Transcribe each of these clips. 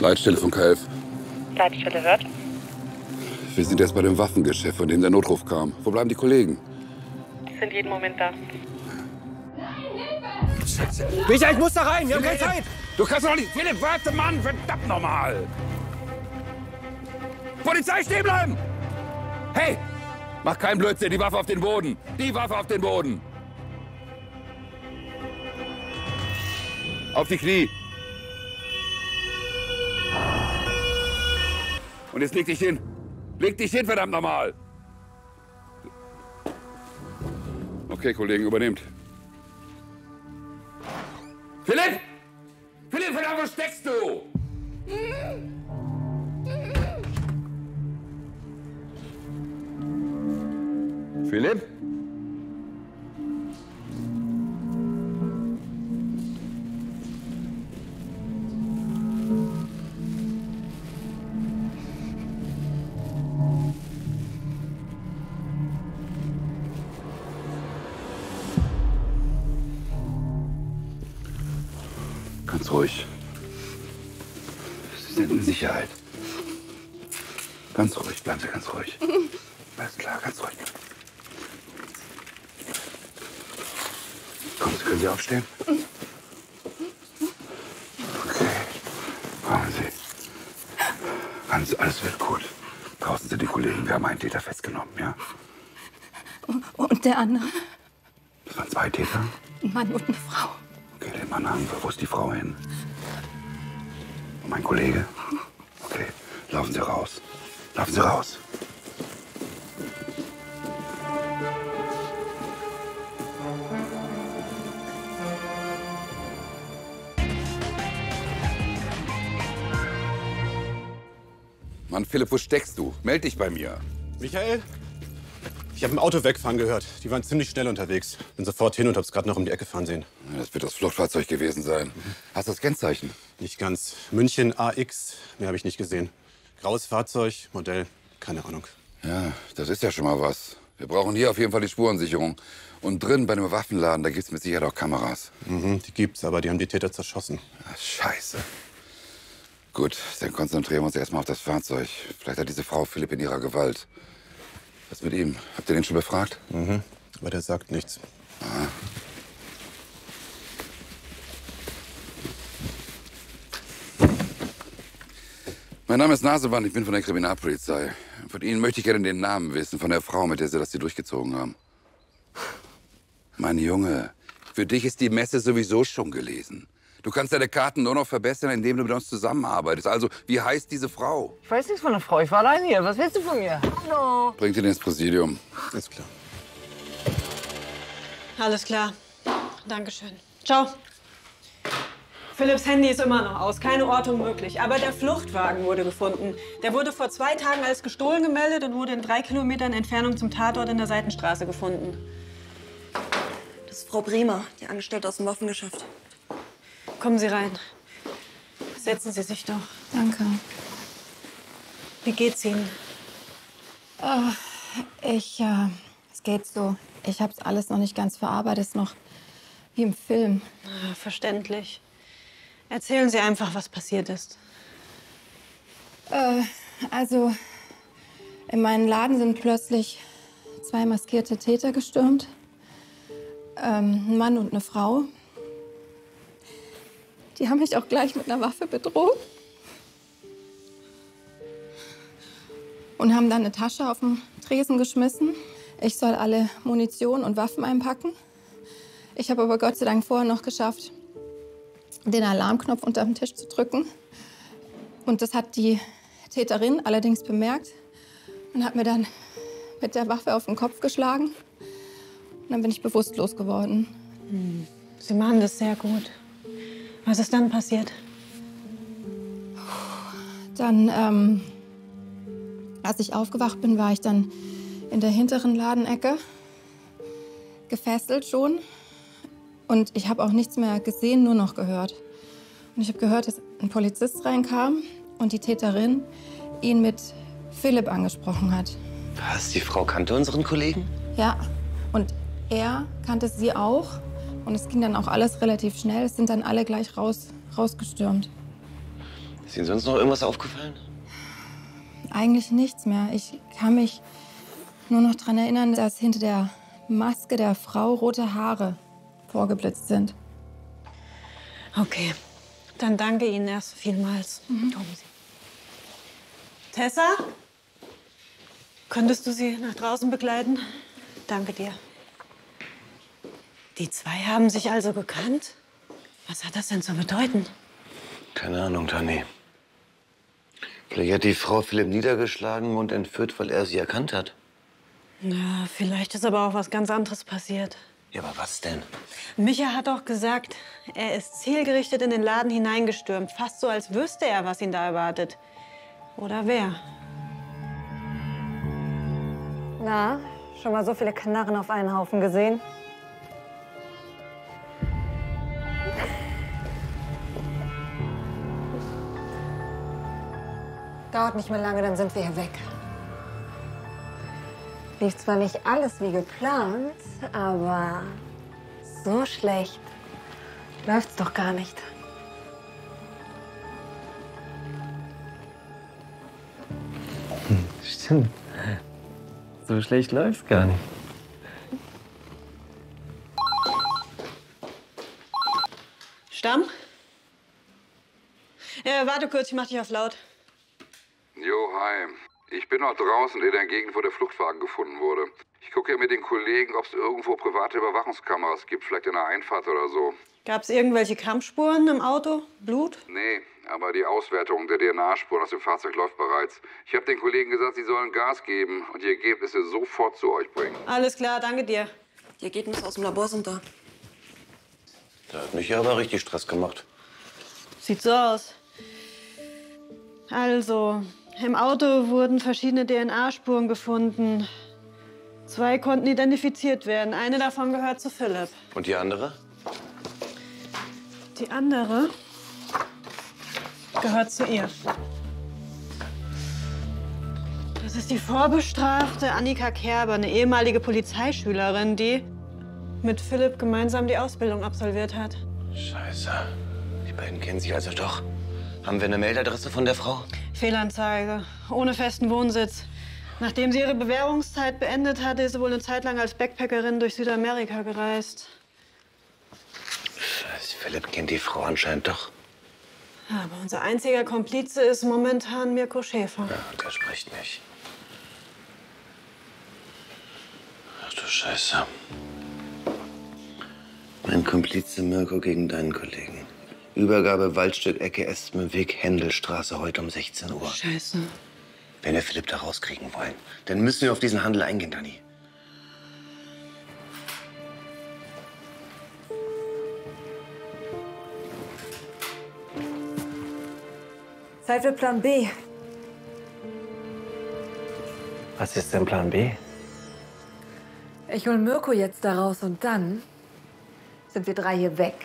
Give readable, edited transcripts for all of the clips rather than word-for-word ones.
Leitstelle von KF. Leitstelle hört. Wir sind jetzt bei dem Waffengeschäft, von dem der Notruf kam. Wo bleiben die Kollegen? Die sind jeden Moment da. Michael, ich muss da rein, wir haben keine Zeit! Du kannst doch nicht... Philipp, warte, Mann! Verdammt nochmal! Polizei, stehen bleiben! Hey! Mach keinen Blödsinn, die Waffe auf den Boden! Die Waffe auf den Boden! Auf die Knie! Und jetzt leg dich hin! Leg dich hin, verdammt nochmal! Okay, Kollegen, übernehmt. Philipp! Philipp, verdammt, wo steckst du? Philipp? Ganz ruhig. Sie sind in Sicherheit. Ganz ruhig, bleiben Sie ganz ruhig. Alles klar, ganz ruhig. Kommen Sie, können Sie aufstehen? Okay. Kommen Sie. Alles wird gut. Draußen sind die Kollegen. Wir haben einen Täter festgenommen, ja? Und der andere? Das waren 2 Täter? Ein Mann und eine Frau. Okay, den Mann haben wir. Wo ist die Frau hin? Und mein Kollege? Okay, laufen Sie raus. Laufen Sie raus. Mann, Philipp, wo steckst du? Meld dich bei mir. Michael? Ich habe ein Auto wegfahren gehört. Die waren ziemlich schnell unterwegs. Bin sofort hin und hab's gerade noch um die Ecke fahren sehen. Ja, das wird das Fluchtfahrzeug gewesen sein. Hast du das Kennzeichen? Nicht ganz. München AX. Mehr habe ich nicht gesehen. Graues Fahrzeug, Modell, keine Ahnung. Ja, das ist ja schon mal was. Wir brauchen hier auf jeden Fall die Spurensicherung. Und drin bei einem Waffenladen, da gibt's mit Sicherheit auch Kameras. Mhm, die gibt's, aber die haben die Täter zerschossen. Ach, Scheiße. Gut, dann konzentrieren wir uns erstmal auf das Fahrzeug. Vielleicht hat diese Frau Philipp in ihrer Gewalt. Was mit ihm? Habt ihr den schon befragt? Mhm, aber der sagt nichts. Aha. Mein Name ist Naseband, ich bin von der Kriminalpolizei. Von Ihnen möchte ich gerne den Namen wissen, von der Frau, mit der Sie das hier durchgezogen haben. Mein Junge, für dich ist die Messe sowieso schon gelesen. Du kannst deine Karten nur noch verbessern, indem du mit uns zusammenarbeitest. Also, wie heißt diese Frau? Ich weiß nichts von der Frau, ich war allein hier. Was willst du von mir? Hallo. Bringt ihn ins Präsidium. Ist klar. Alles klar. Dankeschön. Ciao. Philipps Handy ist immer noch aus, keine Ortung möglich. Aber der Fluchtwagen wurde gefunden. Der wurde vor 2 Tagen als gestohlen gemeldet und wurde in 3 Kilometern Entfernung zum Tatort in der Seitenstraße gefunden. Das ist Frau Bremer, die Angestellte aus dem Waffengeschäft. Kommen Sie rein. Setzen Sie sich doch. Danke. Wie geht's Ihnen? Es geht so. Ich hab's alles noch nicht ganz verarbeitet. Es ist noch wie im Film. Verständlich. Erzählen Sie einfach, was passiert ist. Also, in meinen Laden sind plötzlich 2 maskierte Täter gestürmt. Ein Mann und eine Frau. Die haben mich auch gleich mit einer Waffe bedroht. Und haben dann eine Tasche auf den Tresen geschmissen. Ich soll alle Munition und Waffen einpacken. Ich habe aber Gott sei Dank vorher noch geschafft, den Alarmknopf unter dem Tisch zu drücken. Und das hat die Täterin allerdings bemerkt und hat mir dann mit der Waffe auf den Kopf geschlagen. Und dann bin ich bewusstlos geworden. Sie machen das sehr gut. Was ist dann passiert? Dann, als ich aufgewacht bin, war ich dann in der hinteren Ladenecke, gefesselt schon. Und ich habe auch nichts mehr gesehen, nur noch gehört. Und ich habe gehört, dass ein Polizist reinkam und die Täterin ihn mit Philipp angesprochen hat. Was, die Frau kannte unseren Kollegen? Ja, und er kannte sie auch. Und es ging dann auch alles relativ schnell. Es sind dann alle gleich rausgestürmt. Ist Ihnen sonst noch irgendwas aufgefallen? Eigentlich nichts mehr. Ich kann mich nur noch daran erinnern, dass hinter der Maske der Frau rote Haare vorgeblitzt sind. Okay, dann danke Ihnen erst vielmals. Kommen Sie. Tessa? Könntest du sie nach draußen begleiten? Danke dir. Die zwei haben sich also gekannt? Was hat das denn zu bedeuten? Keine Ahnung, Dani. Vielleicht hat die Frau Philipp niedergeschlagen und entführt, weil er sie erkannt hat. Na, vielleicht ist aber auch was ganz anderes passiert. Ja, aber was denn? Micha hat doch gesagt, er ist zielgerichtet in den Laden hineingestürmt. Fast so, als wüsste er, was ihn da erwartet. Oder wer? Na, schon mal so viele Knarren auf einen Haufen gesehen? Dauert nicht mehr lange, dann sind wir hier weg. Lief zwar nicht alles wie geplant, aber so schlecht läuft's doch gar nicht. Stimmt. So schlecht läuft's gar nicht. Stamm? Warte kurz, ich mach dich auf laut. Jo, hi. Ich bin noch draußen in der Gegend, wo der Fluchtwagen gefunden wurde. Ich gucke ja mit den Kollegen, ob es irgendwo private Überwachungskameras gibt, vielleicht in der Einfahrt oder so. Gab's irgendwelche Kampfspuren im Auto? Blut? Nee, aber die Auswertung der DNA-Spuren aus dem Fahrzeug läuft bereits. Ich habe den Kollegen gesagt, sie sollen Gas geben und die Ergebnisse sofort zu euch bringen. Alles klar, danke dir. Die Ergebnisse aus dem Labor sind da. Da hat mich aber richtig Stress gemacht. Sieht so aus. Also, im Auto wurden verschiedene DNA-Spuren gefunden. 2 konnten identifiziert werden. Eine davon gehört zu Philipp. Und die andere? Die andere gehört zu ihr. Das ist die vorbestrafte Annika Kerber, eine ehemalige Polizeischülerin, die mit Philipp gemeinsam die Ausbildung absolviert hat. Scheiße. Die beiden kennen sich also doch. Haben wir eine Mailadresse von der Frau? Fehlanzeige, ohne festen Wohnsitz. Nachdem sie ihre Bewährungszeit beendet hatte, ist sie wohl eine Zeit lang als Backpackerin durch Südamerika gereist. Scheiße, Philipp kennt die Frau anscheinend doch. Aber unser einziger Komplize ist momentan Mirko Schäfer. Ja, der spricht nicht. Ach du Scheiße. Mein Komplize Mirko gegen deinen Kollegen. Übergabe Waldstück Ecke Espenweg, Händelstraße, heute um 16 Uhr. Scheiße. Wenn wir Philipp da rauskriegen wollen, dann müssen wir auf diesen Handel eingehen, Dani. Zeit für Plan B. Was ist denn Plan B? Ich hol Mirko jetzt da raus und dann sind wir 3 hier weg.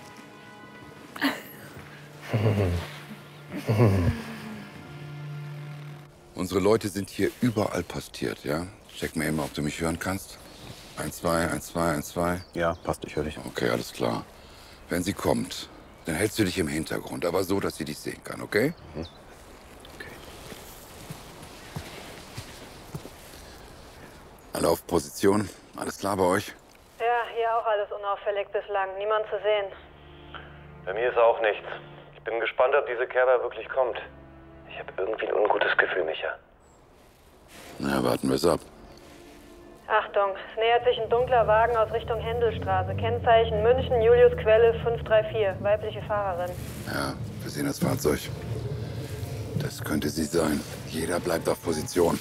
Unsere Leute sind hier überall postiert, ja? Check mir eben, ob du mich hören kannst. 1-2, 1-2, 1-2. Ja, passt, ich höre dich. Okay, alles klar. Wenn sie kommt, dann hältst du dich im Hintergrund, aber so, dass sie dich sehen kann, okay? Okay. Alle auf Position. Alles klar bei euch? Ja, hier auch alles unauffällig bislang. Niemand zu sehen. Bei mir ist auch nichts. Ich bin gespannt, ob diese Kerber wirklich kommt. Ich habe irgendwie ein ungutes Gefühl, Micha. Na, warten wir es ab. Achtung, es nähert sich ein dunkler Wagen aus Richtung Händelstraße. Kennzeichen München, Julius Quelle 534, weibliche Fahrerin. Ja, wir sehen das Fahrzeug. Das könnte sie sein. Jeder bleibt auf Position.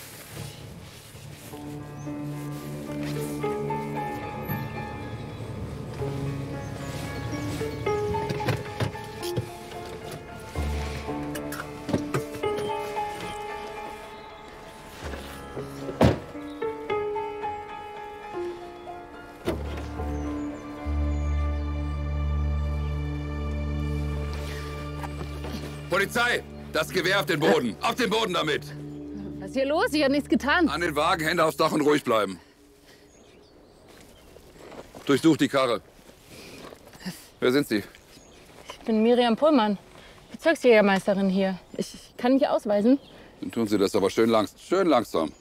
Polizei! Das Gewehr auf den Boden! Auf den Boden damit! Was ist hier los? Ich habe nichts getan. An den Wagen, Hände aufs Dach und ruhig bleiben. Durchsucht die Karre. Wer sind Sie? Ich bin Miriam Pullmann. Bezirksjägermeisterin hier. Ich kann mich ausweisen. Dann tun Sie das aber schön langsam.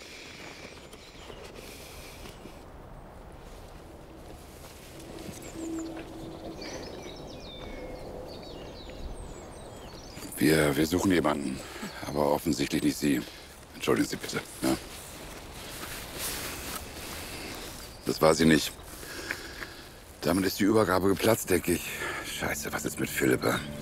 Wir suchen jemanden, aber offensichtlich nicht Sie. Entschuldigen Sie bitte. Ja? Das war sie nicht. Damit ist die Übergabe geplatzt, denke ich. Scheiße, was ist mit Philippa?